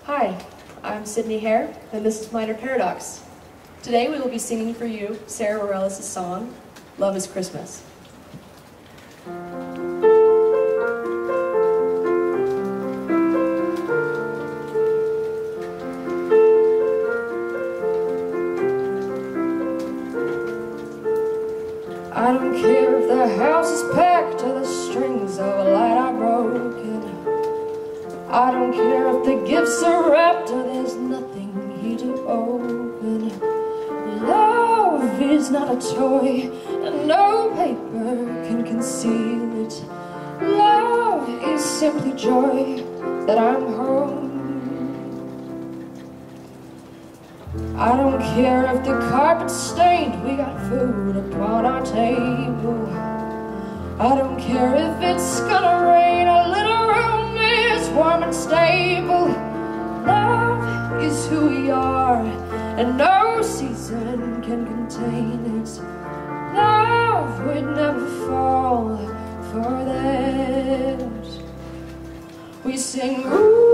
Hi, I'm Sydney Hare, and this is Minor Paradox. Today we will be singing for you Sarah Bareilles' song, Love is Christmas. I don't care if the house is packed or the strings of a light are broken. I don't care if the gifts are wrapped or there's nothing here to open. Love is not a toy and no paper can conceal it. Love is simply joy that I'm home. I don't care if the carpet's stained, we got food upon our table. I don't care if it's gonna rain, a little room is warm and stable. Love is who we are, and no season can contain it. Love would never fall for that. We sing, ooh.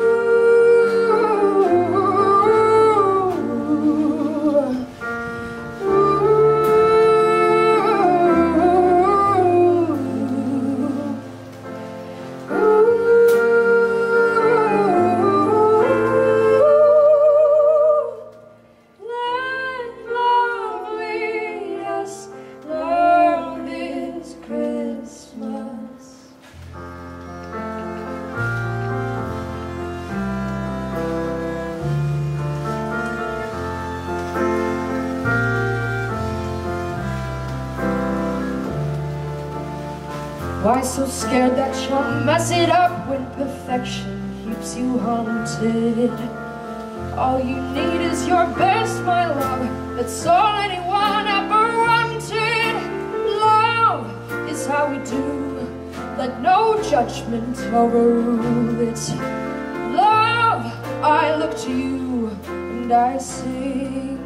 Why so scared that you'll mess it up when perfection keeps you haunted? All you need is your best, my love. That's all anyone ever wanted. Love is how we do. Let no judgment overrule it. Love, I look to you and I sing.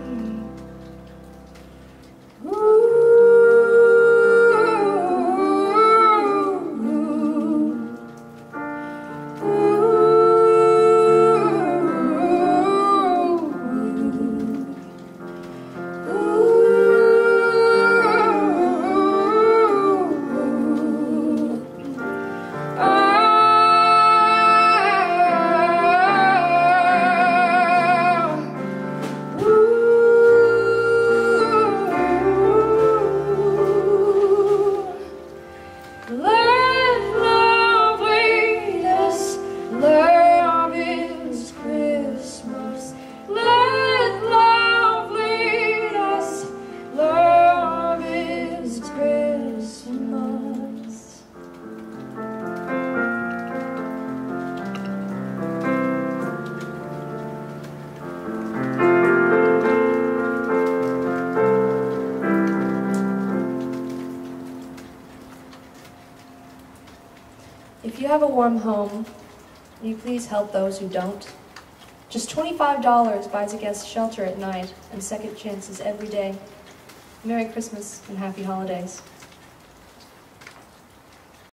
If you have a warm home, will you please help those who don't? Just $25 buys a guest shelter at night and second chances every day. Merry Christmas and happy holidays.